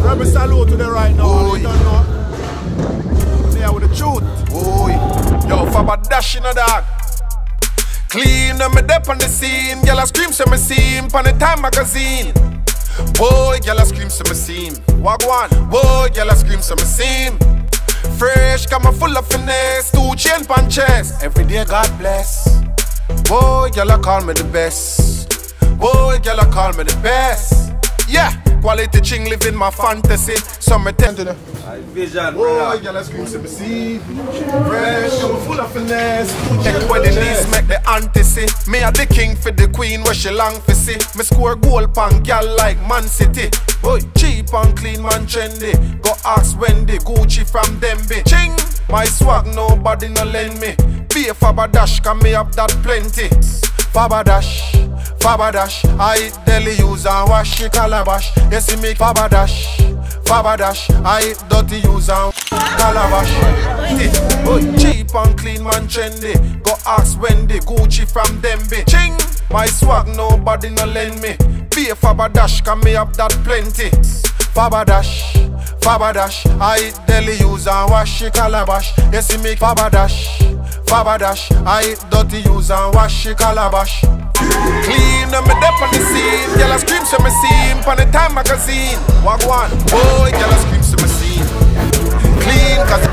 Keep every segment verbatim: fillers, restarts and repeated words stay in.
Let me salute to them right now. You don't know. They are with the truth. Boy, yo, F A B dash in a dog. Clean and me dep on the scene. Girl a scream so me see him. Pan the Time magazine. Boy, girl a scream so me see him. Wagwan. Boy, girl a scream so me see him. Fresh, come full of finesse. Two chain pan chest. Every day God bless. Boy, girl a call me the best. Boy, girl a call me the best. Yeah, quality Ching living my fantasy. So me tell to them. Vision, boy, girl a scream so me see. Fresh, come full of finesse. Check where the knees make the auntie see. Me a the king for the queen where she long for see. Me score goal pan gal like Man City. Boy, cheap and clean man trendy. Go ask Wendy, Gucci from Demby. Ching, my swag nobody no lend me. Be a F A B dash, can me have that plenty. F A B dash, F A B dash. I eat deli use and wash the calabash. You see me F A B dash, F A B dash. I eat dirty use and calabash. Boy, cheap and clean man trendy. Go ask Wendy, Gucci from Demby. Ching, my swag nobody no lend me. Be a F A B dash, can me have that plenty. F A B dash, F A B dash. I eat deli use and wash the calabash. You see me F A B dash, F A B dash. I eat dirty use and wash the calabash. Clean and me dep on the scene. Girl a scream so me see him. Pan the Time magazine. Wagwan. Boy, girl a scream so me see him. Clean cause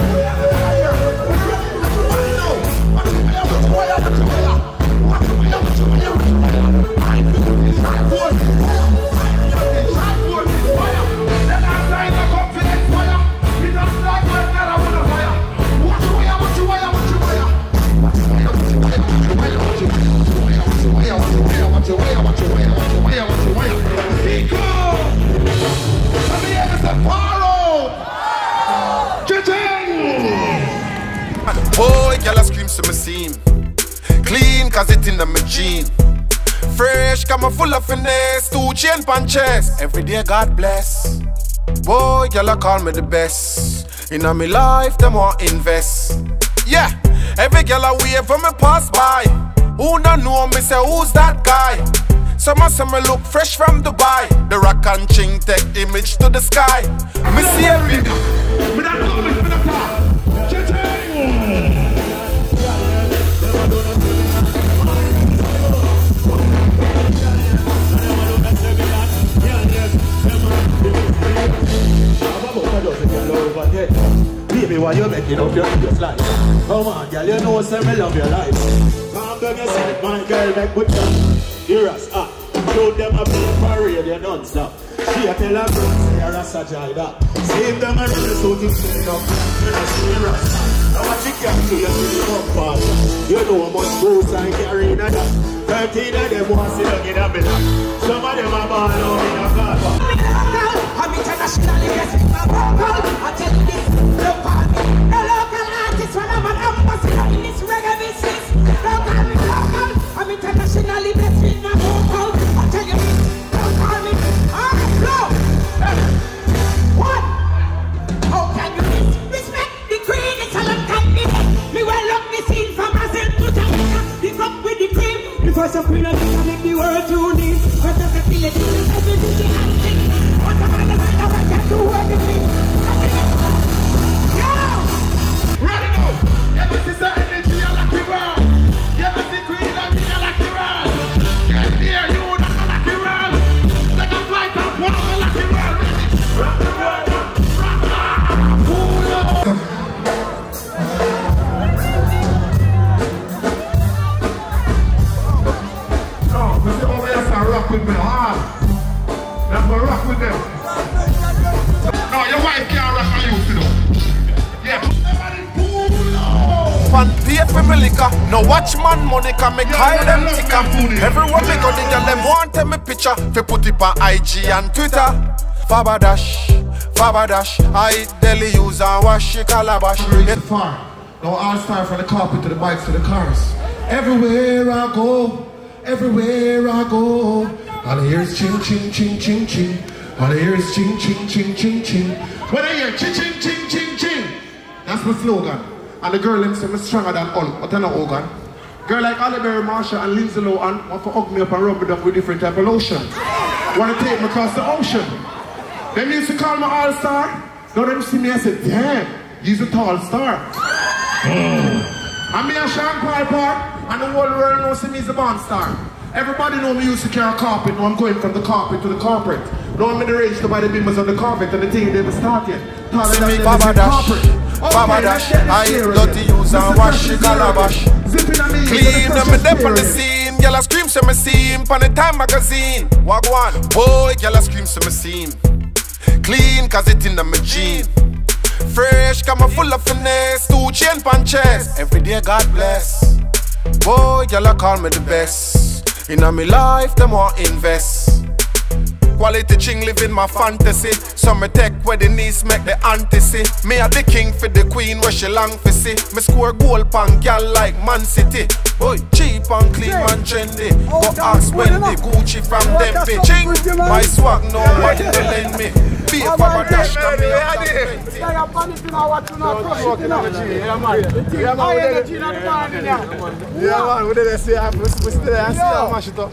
boy, girl a scream so me see him. Clean cause it in the me gene. Fresh, come full of finesse. Two chain pan chest. Every day God bless. Boy, girl a call me the best. In a me life, them want invest. Yeah, every girl a wave when me pass by. Who don't know me say who's that guy? Some of some me look fresh from Dubai. The rock and Ching take image to the sky. Me see every Me not know me, me not know. Baby, why you making up your videos like? Come on, girl, you know say me love your life. Come down and say, my girl, make good time. Hear us, ah. Show them a big parade, you non-stop. She a tell her friends, say you're a Ajai that. Save them and really so keep saying up. You're not serious. Now what you can do, you see the up part. You know how much goes and carry in that. Thirteen of them want to see them in a minute. Some of them are born out in a car. I'm internationally getting my vocal. I tell you this, look at me. A local artist when I'm an ambassador in this reggae business. Local, local. I'm internationally getting my vocal. I tell you this, look at me. Alright, flow. What? How can you disrespect the queen? It's a long time. Me well up the scene from Brazil to Jamaica. Pick up with the cream. The first of queen of the make the world tune in. First of the village, every D J and sing. What am I the man of I can do everything? Ready now! You must see the energy I like the world. You must see queen and me I like the world. Can't hear you not I like the world. Like a flight up one I like the world. Rock the world, rock the world. No, we see over here and rock with me hard. Let's go rock with them. No, your wife can't rock on you, you know. Yeah. Pan pay for me liquor. No watch man money can make high them ticker. Everyone me go the girl them want me picture. Fi put it on I G and Twitter. F A B dash, F A B dash. I eat deli use and wash the calabash. Get far. No all star from the carpet to the bikes to the cars. Everywhere I go, everywhere I go. All I hear is ching ching ching ching ching. All I hear is ching ching ching ching ching. When I hear ching ching ching ching ching, that's my slogan. And the girl them say me stronger than all, but I know organ. Girl like Oliver Marshall and Lindsay Lohan want to hug me up and rub me down with different type of lotion. Want to take me across the ocean. Them used to call me all-star. Now them see me and say, damn, he's a tall star. And me and Sean Piper, and the whole world knows me as a band star. Everybody know me used to carry a carpet. Now I'm going from the carpet to the corporate. Now I'm in the range to buy the beamers on the carpet and the thing they never start yet. See me Baba Dash, Baba Dash, I ain't dirty use and wash it calabash. Clean them me dep on the scene, girl I scream so me see him on the Time magazine. Wagwan, boy, girl I scream so me see him. Clean cause it in the me jean. Fresh, come full of finesse, two chain pan chest. Every day God bless. Boy, girl I call me the best. In a me life, them want invest. Quality Ching live in my fantasy. So me take where the niece make the auntie see. Me a the king for the queen where she long for see. Me score goal pan gal like Man City. Boy, cheap and clean and trendy. Go ask when the Gucci from them be Ching. My swag nobody will lend me. Be a Baba Dash come me up and plenty. Yeah, man, we did say, we still there and see how much it up.